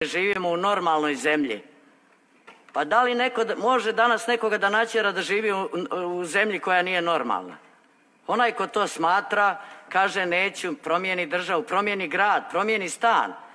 živimo u normalnoj zemlji. Pa da li neko može danas nekoga da natjera da živi u zemlji koja nije normalna? Onaj ko to smatra, kaže neću, promijeni državu, promijeni grad, promijeni stan.